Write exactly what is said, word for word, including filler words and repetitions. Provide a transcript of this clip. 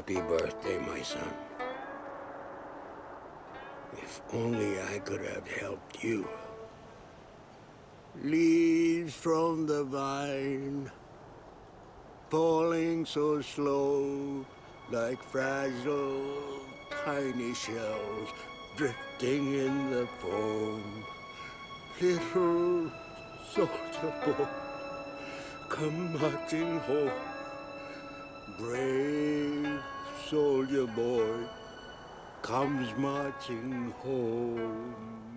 Happy birthday, my son. If only I could have helped you. Leaves from the vine, falling so slow, like fragile, tiny shells drifting in the foam. Little soldier boy, come marching home. Brave soldier boy comes marching home.